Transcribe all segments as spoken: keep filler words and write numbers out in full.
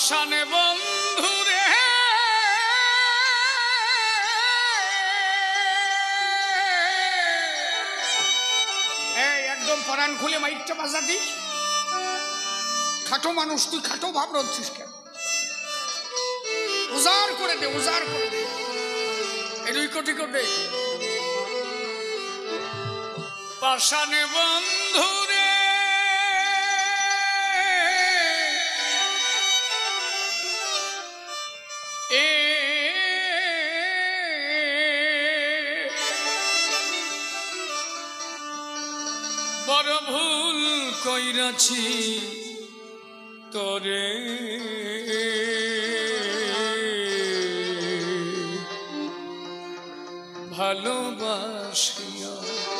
পাষাণে বন্ধুরে এই একদম পরাণ খুলে মাইকটা বাজাতি। খাটো মানুষ তুই খাটো ভাব রচ্ছিস কেন? উজাড় করে দে, উজাড় করে দে, এই দুই কোটি করে। পাষাণে বন্ধুরে এ বড় ভুল কইরাছি তোরে, ভালোবাসিয়া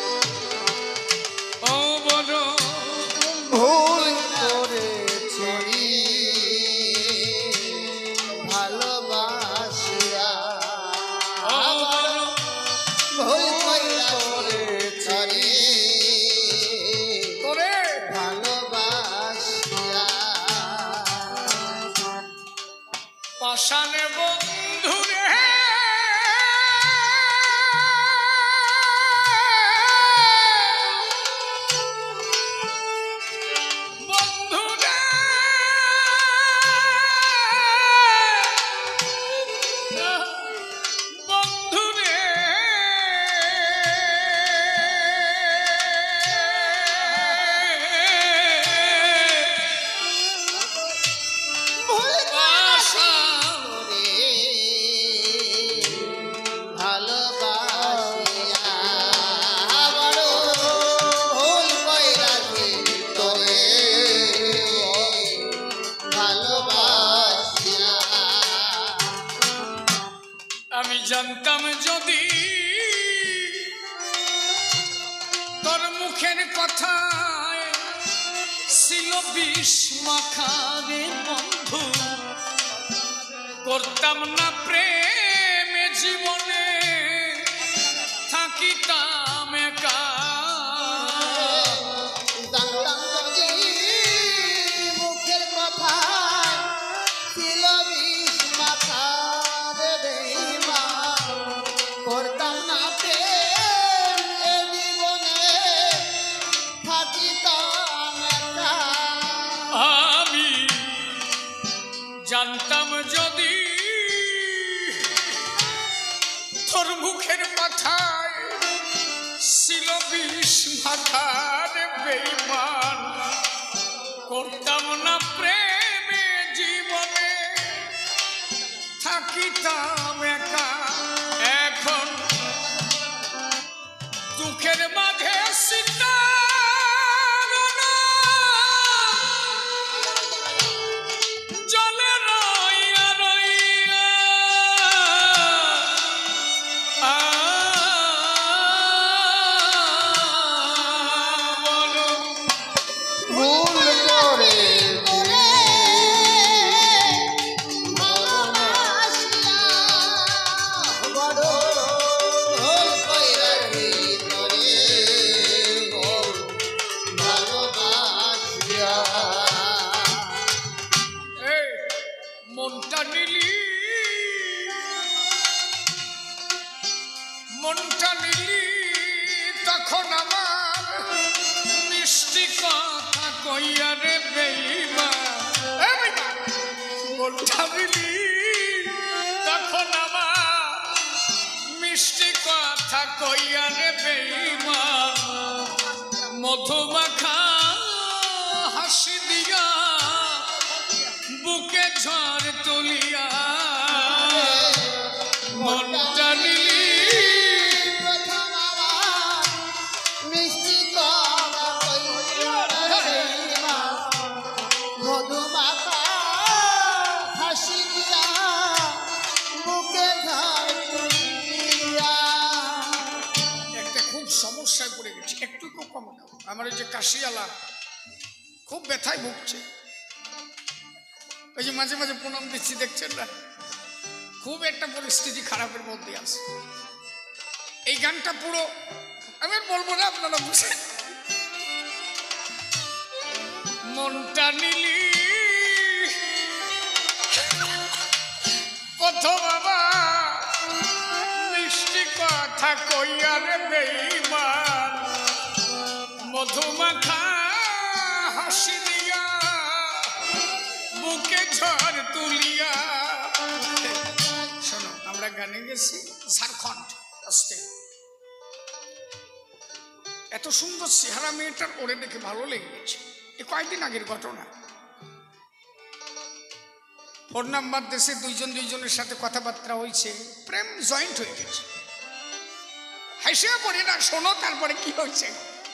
ও বড় ভুল করেছি ভালোবাসিয়া, ও বড় ভুল করেছি তোরে ভালোবাসিয়া। পাষাণে বন্ধুরে বন্ধুরে বন্ধুরে ভুল পাষাণ ভালোবাসিয়া, বড় ভুল কইরাছি তোরে ভালোবাসিয়া। আমি জানতাম যদি তোর মুখের কথায় ছিল বিষ মাখা রে বন্ধু, করতাম না প্রেমে জীবনে থাকিতাম একা। জানতাম যদি মুখের কথায় ছিল বিষ মাখা রে বেঈমান, করতাম না প্রেম এ জীবনে থাকিতাম একা। আমি জানতাম যদি তোর মুখের কথায় ছিল বিষ মাখা রে বেঈমান, করতাম না প্রেমে জীবনে থাকিতাম একা। এখন দুঃখের মাঝে সীতা জলে রইয়া রইয়া আ বলো ভুল করেছি ভালোবাসিয়া, বড় ভুল কইরাছি তোরে ভালোবাসিয়া। এই মনটা নিলি মনটা নিলি তখন আমার মিষ্টি কথা কইয়া রে বেঈমান। এই বেঈমান, মনটা নিলি তখন আমার মিষ্টি কথা কইয়া রে বেঈমান, মধুমাখা হাসি দিয়া বুকে ঝড় তুলিয়া মনটা নিলি। প্রথম আমার মিষ্টি কথা কইয়া রে বেঈমান, মধুমাখা হাসি দিয়া বুকে ঝড় তুলিয়া। একটা খুব সমস্যায় পড়ে গেছি, একটু কম দাও। আমার ওই যে কাশিয়ালা খুব ব্যথায় ভুগছে, ওই যে মাঝে মাঝে প্রণাম দিচ্ছি দেখছেন না, খুব একটা পরিস্থিতি খারাপের মধ্যে আছে। এই গানটা পুরো আমি আর বলবো না, আপনারা বুঝেন। মনটা নিলি মধু বাবা মিষ্টি কথা কইয়া রে বেঈমান মধু মাখা হাসি দিয়া বুকে ঝড় তুলিয়া। শোনো, আমরা গানে গেছি ঝাড়খণ্ড আসতে, এত সুন্দর চেহারা মেয়েটার ওরে দেখে ভালো লেগেছে। এ কয়েকদিন আগের ঘটনা। ওর নাম্বার দেশে দুইজন দুইজনের সাথে কথাবার্তা হয়েছে, প্রেম জয়েন্ট হয়ে গেছে। হাসিয়া পড়ে না, শোনো তারপরে কি হয়েছে।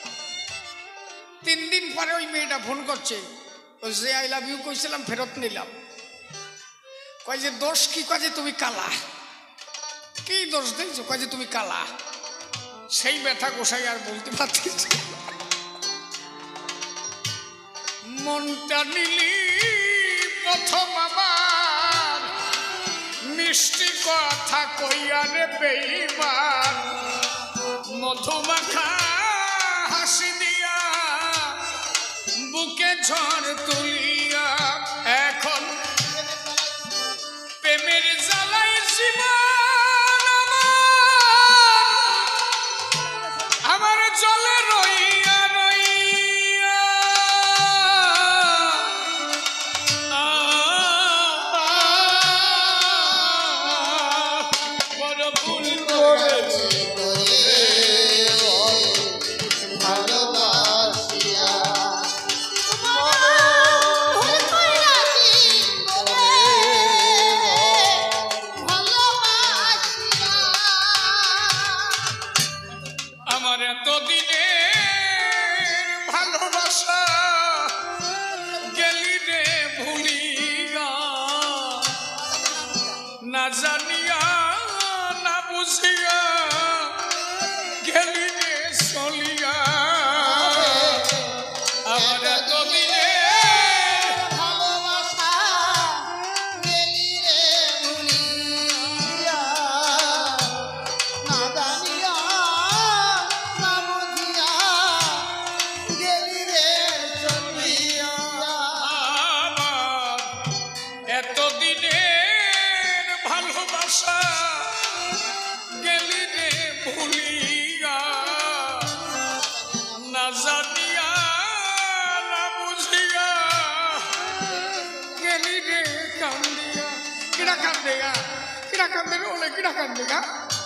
তিন দিন পরে ওই মেয়েটা ফোন করছে, ওই যে আই লাভ ইউ কইছিলাম ফেরত নিলাম। কয় যে দোষ কি? কয় যে তুমি কালা। কি দোষ দিয়েছো? কয় যে তুমি কালা। সেই ব্যথা গোসাই আর বলতে পারতেছি। মনটা নিলি প্রথম আবার মিষ্টি কথা কইয়া রে বেঈমান মধু মাখা হাসি দিয়া বুকে ঝড় তুলিয়া। এখন প্রেমের জ্বালাই জীবন আমার জলে রইয়া রইয়া। বড় ভুল করেছি আমার এতদিনের ভালোবাসা গেলি রে ভুলিয়া। না জানিয়া না বুঝিয়া গেলি রে চলিয়া। আমার এতদিনের ভালোবাসা গেলি রে ভুলিয়া। না জানিয়া না বুঝিয়া গেলি রে চলিয়া। আমার এতদিনের ভালোবাসা গেলি রে ভুলিয়া। না জানিয়া না বুঝিয়া গেলি রে কান্দিয়া। কিরা কান্দেগা? কিরা কান্দে রে? ওলে কিরা কান্দেগা?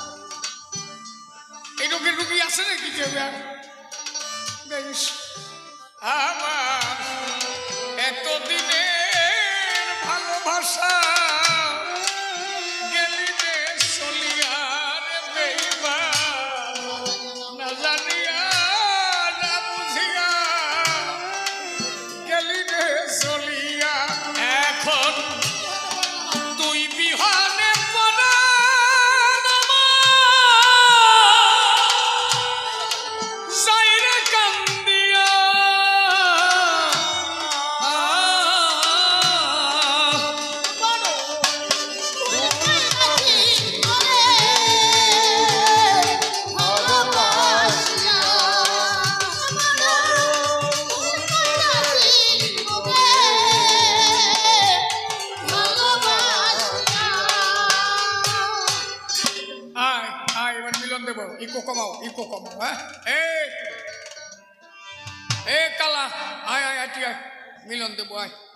এই রোগের রুগী আছে নাকি কেউ? বেশ, আমার এতদিনের ভালোবাসা গেলি রে চলিয়া রে বেঈমান। না জানিয়া না বুঝিয়া গেলি রে চলিয়া। এখন তুই বিহানে পরাণ আমার যাই রে কান্দিয়া। আয় আয়, এবার মিলন দেব। ইকো কমাও, ইকো কমাও। হ্যাঁ, এ এ কালা, আয় আয় আয়, তুই আয়, মিলন দেবো, আয়।